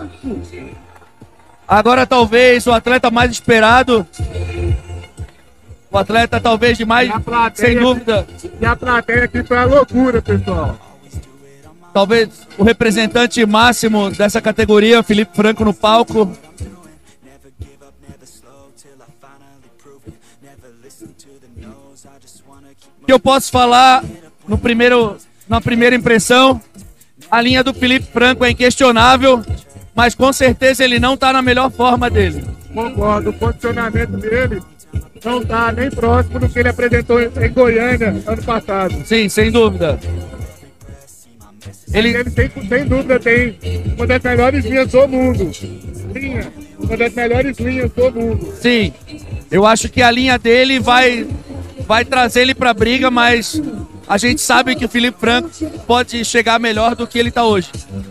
Agora talvez o atleta mais esperado. O atleta talvez de mais, sem dúvida. E a plateia aqui foi a loucura, pessoal. Talvez o representante máximo dessa categoria, Felipe Franco no palco. O que eu posso falar na primeira impressão, a linha do Felipe Franco é inquestionável, mas com certeza ele não está na melhor forma dele. Concordo, o posicionamento dele não está nem próximo do que ele apresentou em Goiânia ano passado. Sim, sem dúvida. Ele tem, sem dúvida, tem uma das melhores linhas do mundo. Uma das melhores linhas do mundo. Sim, eu acho que a linha dele vai trazer ele para a briga, mas a gente sabe que o Felipe Franco pode chegar melhor do que ele está hoje.